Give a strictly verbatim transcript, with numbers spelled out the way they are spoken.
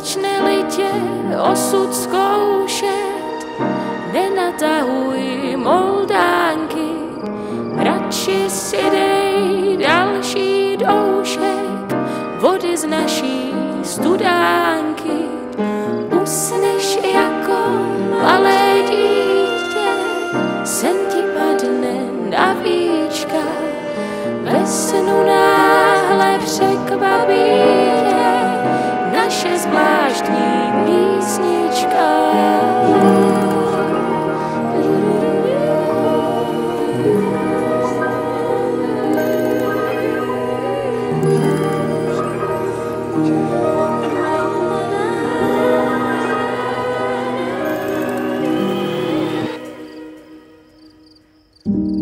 Začne-li tě osud zkoušet, nenatahuj moldánky, radši si dej další doušek vody z naší studánky. Usneš jako malé dítě, sen ti padne na víčka, ve snu náhle překvapí tě naše zvláštní písnička. Thank you.